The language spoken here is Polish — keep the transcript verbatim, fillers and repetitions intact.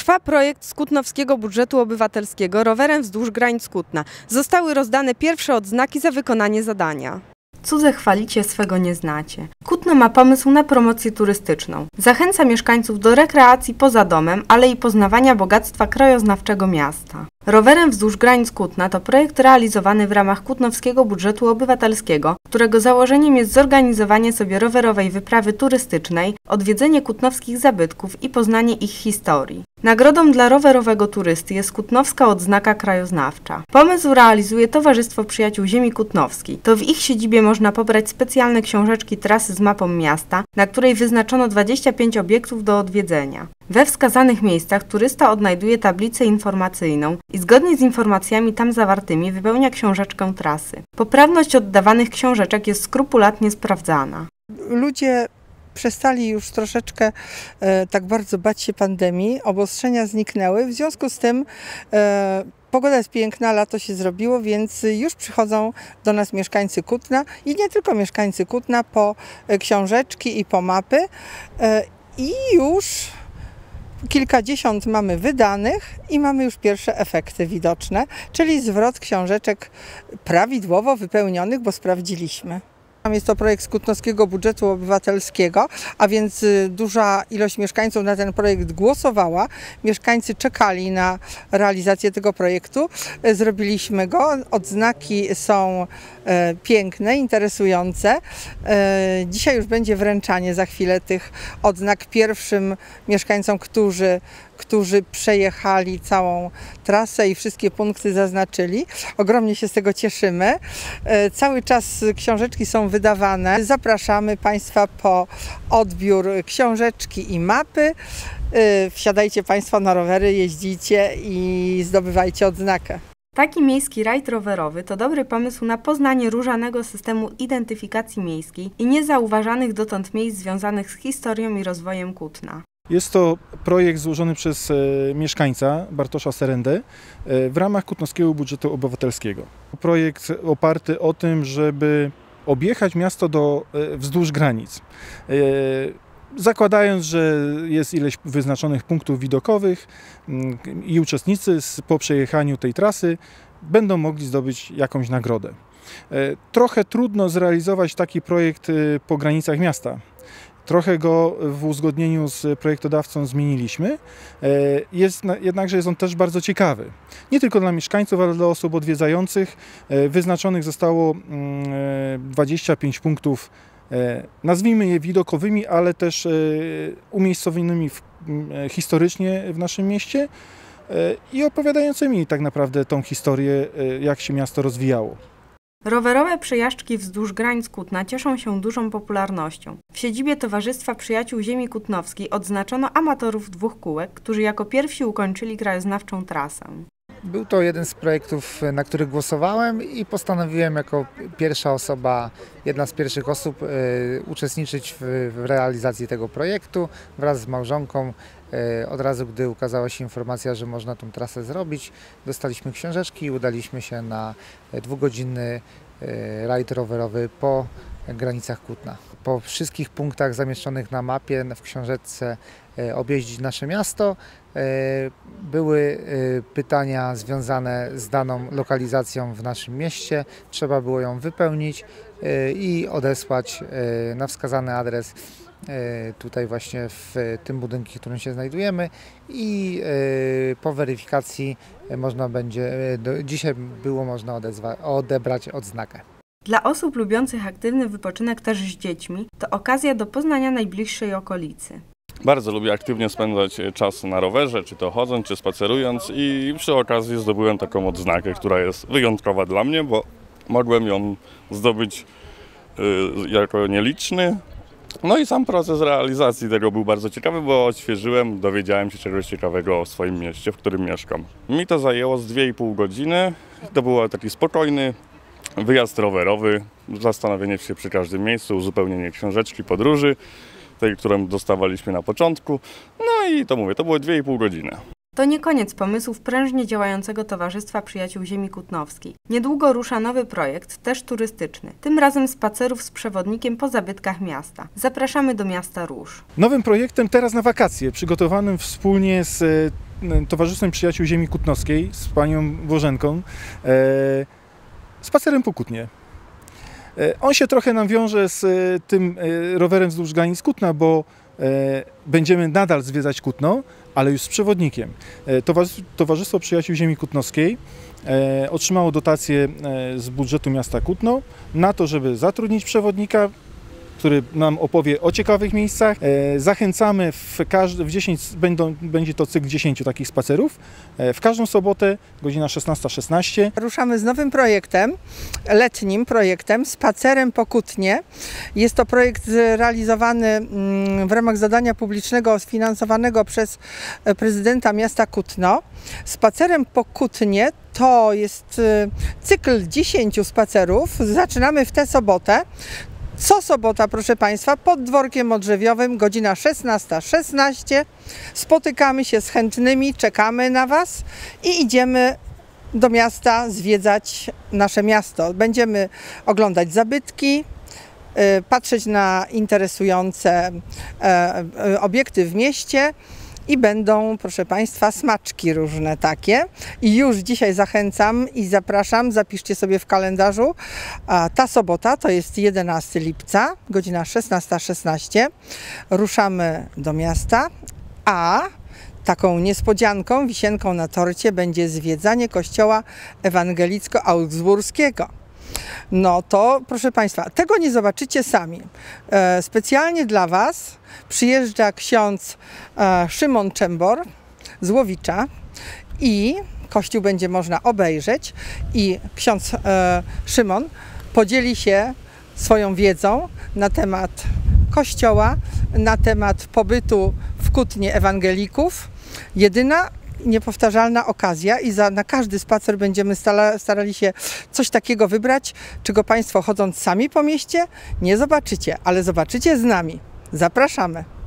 Trwa projekt z kutnowskiego budżetu obywatelskiego rowerem wzdłuż granic Kutna. Zostały rozdane pierwsze odznaki za wykonanie zadania. Cudze chwalicie, swego nie znacie. Kutno ma pomysł na promocję turystyczną. Zachęca mieszkańców do rekreacji poza domem, ale i poznawania bogactwa krajoznawczego miasta. Rowerem wzdłuż granic Kutna to projekt realizowany w ramach kutnowskiego budżetu obywatelskiego, którego założeniem jest zorganizowanie sobie rowerowej wyprawy turystycznej, odwiedzenie kutnowskich zabytków i poznanie ich historii. Nagrodą dla rowerowego turysty jest kutnowska odznaka krajoznawcza. Pomysł realizuje Towarzystwo Przyjaciół Ziemi Kutnowskiej. To w ich siedzibie można pobrać specjalne książeczki trasy z mapą miasta, na której wyznaczono dwadzieścia pięć obiektów do odwiedzenia. We wskazanych miejscach turysta odnajduje tablicę informacyjną i zgodnie z informacjami tam zawartymi wypełnia książeczkę trasy. Poprawność oddawanych książeczek jest skrupulatnie sprawdzana. Ludzie przestali już troszeczkę e, tak bardzo bać się pandemii, obostrzenia zniknęły, w związku z tym e, pogoda jest piękna, lato się zrobiło, więc już przychodzą do nas mieszkańcy Kutna i nie tylko mieszkańcy Kutna po książeczki i po mapy e, i już kilkadziesiąt mamy wydanych i mamy już pierwsze efekty widoczne, czyli zwrot książeczek prawidłowo wypełnionych, bo sprawdziliśmy. Jest to projekt z kutnowskiego budżetu obywatelskiego, a więc duża ilość mieszkańców na ten projekt głosowała. Mieszkańcy czekali na realizację tego projektu. Zrobiliśmy go. Odznaki są e, piękne, interesujące. E, dzisiaj już będzie wręczanie za chwilę tych odznak pierwszym mieszkańcom, którzy którzy przejechali całą trasę i wszystkie punkty zaznaczyli. Ogromnie się z tego cieszymy. Cały czas książeczki są wydawane. Zapraszamy Państwa po odbiór książeczki i mapy. Wsiadajcie Państwo na rowery, jeździcie i zdobywajcie odznakę. Taki miejski rajd rowerowy to dobry pomysł na poznanie różanego systemu identyfikacji miejskiej i niezauważanych dotąd miejsc związanych z historią i rozwojem Kutna. Jest to projekt złożony przez e, mieszkańca Bartosza Serendę e, w ramach kutnowskiego budżetu obywatelskiego. Projekt oparty o tym, żeby objechać miasto do, e, wzdłuż granic. E, zakładając, że jest ileś wyznaczonych punktów widokowych m, i uczestnicy z, po przejechaniu tej trasy będą mogli zdobyć jakąś nagrodę. E, trochę trudno zrealizować taki projekt e, po granicach miasta. Trochę go w uzgodnieniu z projektodawcą zmieniliśmy, jest, jednakże jest on też bardzo ciekawy. Nie tylko dla mieszkańców, ale dla osób odwiedzających. Wyznaczonych zostało dwadzieścia pięć punktów, nazwijmy je widokowymi, ale też umiejscowionymi w, historycznie w naszym mieście i opowiadającymi tak naprawdę tą historię, jak się miasto rozwijało. Rowerowe przejażdżki wzdłuż granic Kutna cieszą się dużą popularnością. W siedzibie Towarzystwa Przyjaciół Ziemi Kutnowskiej odznaczono amatorów dwóch kółek, którzy jako pierwsi ukończyli krajoznawczą trasę. Był to jeden z projektów, na który głosowałem i postanowiłem jako pierwsza osoba, jedna z pierwszych osób y, uczestniczyć w, w realizacji tego projektu wraz z małżonką. Y, od razu, gdy ukazała się informacja, że można tą trasę zrobić, dostaliśmy książeczki i udaliśmy się na dwugodzinny y, rajd rowerowy po granicach Kutna. Po wszystkich punktach zamieszczonych na mapie, w książeczce objeździć nasze miasto. Były pytania związane z daną lokalizacją w naszym mieście. Trzeba było ją wypełnić i odesłać na wskazany adres tutaj właśnie w tym budynku, w którym się znajdujemy i po weryfikacji można będzie, dzisiaj było można odezwa, odebrać odznakę. Dla osób lubiących aktywny wypoczynek też z dziećmi to okazja do poznania najbliższej okolicy. Bardzo lubię aktywnie spędzać czas na rowerze, czy to chodząc, czy spacerując i przy okazji zdobyłem taką odznakę, która jest wyjątkowa dla mnie, bo mogłem ją zdobyć y, jako nieliczny. No i sam proces realizacji tego był bardzo ciekawy, bo odświeżyłem, dowiedziałem się czegoś ciekawego o swoim mieście, w którym mieszkam. Mi to zajęło z dwie i pół godziny, to był taki spokojny wyjazd rowerowy, zastanowienie się przy każdym miejscu, uzupełnienie książeczki podróży, tej, którą dostawaliśmy na początku. No i to mówię, to było dwie i pół godziny. To nie koniec pomysłów prężnie działającego Towarzystwa Przyjaciół Ziemi Kutnowskiej. Niedługo rusza nowy projekt, też turystyczny. Tym razem spacerów z przewodnikiem po zabytkach miasta. Zapraszamy do miasta Róż. Nowym projektem teraz na wakacje, przygotowanym wspólnie z Towarzystwem Przyjaciół Ziemi Kutnowskiej z panią Bożenką e, spacerem po Kutnie. E, on się trochę nam wiąże z e, tym e, rowerem wzdłuż granic Kutna, bo e, będziemy nadal zwiedzać Kutno, ale już z przewodnikiem. E, Towarzystwo Przyjaciół Ziemi Kutnowskiej e, otrzymało dotację e, z budżetu miasta Kutno na to, żeby zatrudnić przewodnika, który nam opowie o ciekawych miejscach. E, zachęcamy, w, każdy, w dziesięć, będą, będzie to cykl dziesięciu takich spacerów. E, w każdą sobotę, godzina szesnasta szesnaście. Ruszamy z nowym projektem, letnim projektem, Spacerem po Kutnie. Jest to projekt realizowany w ramach zadania publicznego sfinansowanego przez prezydenta miasta Kutno. Spacerem po Kutnie to jest cykl dziesięciu spacerów. Zaczynamy w tę sobotę. Co sobota, proszę Państwa, pod dworkiem odrzewiowym, godzina szesnasta szesnaście. Spotykamy się z chętnymi, czekamy na Was i idziemy do miasta zwiedzać nasze miasto. Będziemy oglądać zabytki, patrzeć na interesujące obiekty w mieście. I będą, proszę Państwa, smaczki różne takie. I już dzisiaj zachęcam i zapraszam, zapiszcie sobie w kalendarzu. A ta sobota to jest jedenastego lipca, godzina szesnasta szesnaście. Ruszamy do miasta, a taką niespodzianką, wisienką na torcie będzie zwiedzanie kościoła ewangelicko-augsburskiego. No to, proszę Państwa, tego nie zobaczycie sami. E, specjalnie dla Was przyjeżdża ksiądz e, Szymon Czembor z Łowicza i kościół będzie można obejrzeć i ksiądz e, Szymon podzieli się swoją wiedzą na temat kościoła, na temat pobytu w Kutnie ewangelików. Jedyna niepowtarzalna okazja i za, na każdy spacer będziemy stala, starali się coś takiego wybrać, czego Państwo chodząc sami po mieście nie zobaczycie, ale zobaczycie z nami. Zapraszamy!